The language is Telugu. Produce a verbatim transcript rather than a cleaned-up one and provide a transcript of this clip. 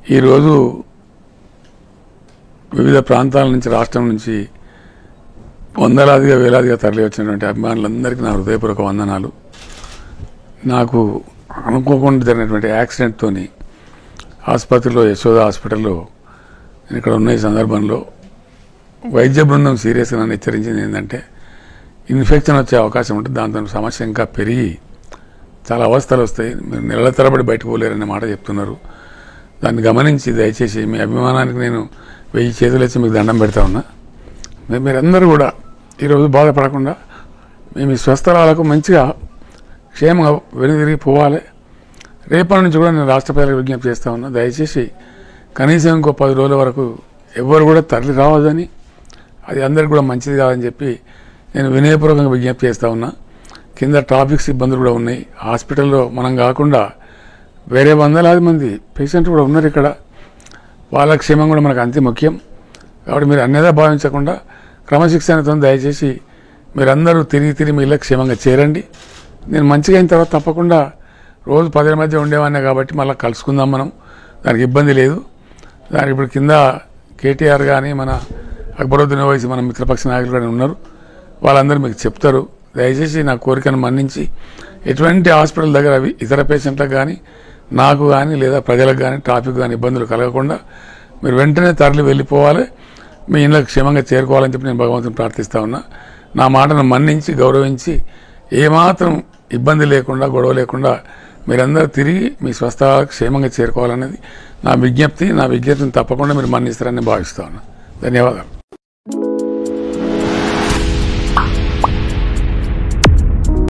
ఈరోజు వివిధ ప్రాంతాల నుంచి రాష్ట్రం నుంచి వందలాదిగా వేలాదిగా తరలి వచ్చినటువంటి అభిమానులందరికీ నా హృదయపూర్వక వందనాలు. నాకు అనుకోకుండా జరిగినటువంటి యాక్సిడెంట్తో ఆసుపత్రిలో యశోద హాస్పిటల్లో నేను ఇక్కడ ఉన్న ఈ సందర్భంలో వైద్య బృందం సీరియస్గా నన్ను హెచ్చరించింది ఏంటంటే ఇన్ఫెక్షన్ వచ్చే అవకాశం ఉంటుంది, దాంతో సమస్య ఇంకా పెరిగి చాలా అవస్థలు వస్తాయి, మీరు నెలల తరబడి బయటకు పోలేరనే మాట చెప్తున్నారు. దాన్ని గమనించి దయచేసి మీ అభిమానానికి నేను వెయ్యి చేతులు వచ్చి మీకు దండం పెడతా ఉన్నా. మీరందరూ కూడా ఈరోజు బాధపడకుండా మేము ఈ స్వస్థలాలకు మంచిగా క్షేమంగా వెనుదిరిగి పోవాలి. రేపటి నుంచి కూడా నేను రాష్ట్ర ప్రజలకు విజ్ఞప్తి చేస్తూ ఉన్నా, దయచేసి కనీసం ఇంకో పది రోజుల వరకు ఎవరు కూడా తరలి రావద్దని, అది అందరికి కూడా మంచిది కాదని చెప్పి నేను వినయపూర్వకంగా విజ్ఞప్తి చేస్తూ ఉన్నా. కింద ట్రాఫిక్ సిబ్బందులు కూడా ఉన్నాయి. హాస్పిటల్లో మనం కాకుండా వేరే వందలాది మంది పేషెంట్లు కూడా ఉన్నారు ఇక్కడ. వాళ్ళ క్షేమం కూడా మనకు అంతే ముఖ్యం. కాబట్టి మీరు అన్నేదా భావించకుండా క్రమశిక్షణతో దయచేసి మీరందరూ తిరిగి తిరిగి మీ ఇళ్ళ క్షేమంగా చేరండి. నేను మంచిగా అయిన తర్వాత తప్పకుండా రోజు పదిల మధ్య ఉండేవాడినే కాబట్టి మళ్ళీ కలుసుకుందాం మనం, దానికి ఇబ్బంది లేదు. దానికి ఇప్పుడు కింద కేటీఆర్ కానీ మన అక్బరుద్దీన్ ఓవైసీ మన మిత్రపక్ష నాయకులు కానీ ఉన్నారు, వాళ్ళందరూ మీకు చెప్తారు. దయచేసి నా కోరికను మన్నించి ఎటువంటి హాస్పిటల్ దగ్గర అవి ఇతర పేషెంట్లకు కానీ నాకు కానీ లేదా ప్రజలకు కానీ ట్రాఫిక్ కానీ ఇబ్బందులు కలగకుండా మీరు వెంటనే తరలి వెళ్ళిపోవాలి, మీ ఇళ్ళకి క్షేమంగా చేరుకోవాలని చెప్పి నేను భగవంతుని ప్రార్థిస్తా ఉన్నా. నా మాటను మన్నించి గౌరవించి ఏమాత్రం ఇబ్బంది లేకుండా గొడవ లేకుండా మీరందరూ తిరిగి మీ స్వస్థలాలకు క్షేమంగా చేరుకోవాలనేది నా విజ్ఞప్తి. నా విజ్ఞప్తిని తప్పకుండా మీరు మన్నిస్తారని భావిస్తా ఉన్నా. ధన్యవాదాలు.